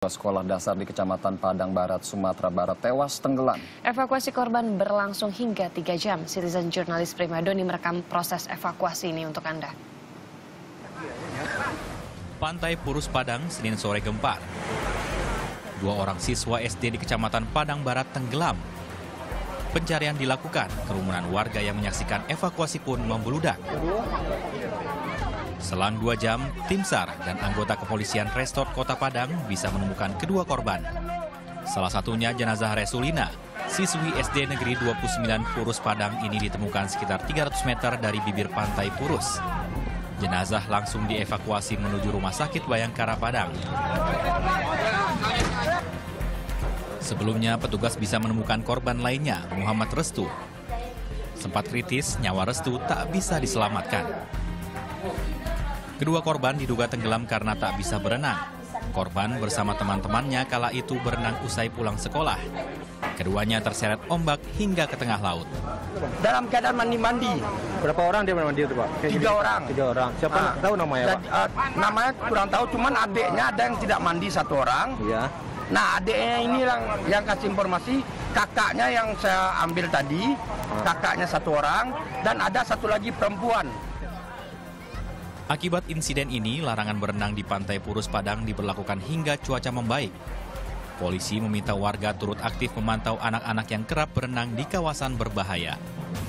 Sekolah dasar di Kecamatan Padang Barat, Sumatera Barat tewas tenggelam. Evakuasi korban berlangsung hingga 3 jam. Citizen jurnalis Primadoni merekam proses evakuasi ini untuk Anda. Pantai Purus Padang, Senin sore gempar. 2 orang siswa SD di Kecamatan Padang Barat tenggelam. Pencarian dilakukan, kerumunan warga yang menyaksikan evakuasi pun membludak. Selang 2 jam, tim SAR dan anggota kepolisian Resort Kota Padang bisa menemukan kedua korban. Salah satunya jenazah Resulina, siswi SD Negeri 29 Purus Padang ini ditemukan sekitar 300 meter dari bibir pantai Purus. Jenazah langsung dievakuasi menuju Rumah Sakit Bayangkara Padang. Sebelumnya, petugas bisa menemukan korban lainnya, Muhammad Restu. Sempat kritis, nyawa Restu tak bisa diselamatkan. Kedua korban diduga tenggelam karena tak bisa berenang. Korban bersama teman-temannya kala itu berenang usai pulang sekolah. Keduanya terseret ombak hingga ke tengah laut. Dalam keadaan mandi-mandi. Berapa orang dia mandi itu, Pak? 3 orang. 3 orang. Siapa tahu namanya, Pak? Namanya kurang tahu, cuman adiknya ada yang tidak mandi 1 orang. Iya. Nah, adiknya ini yang kasih informasi, kakaknya yang saya ambil tadi, kakaknya 1 orang, dan ada 1 lagi perempuan. Akibat insiden ini, larangan berenang di Pantai Purus Padang diberlakukan hingga cuaca membaik. Polisi meminta warga turut aktif memantau anak-anak yang kerap berenang di kawasan berbahaya.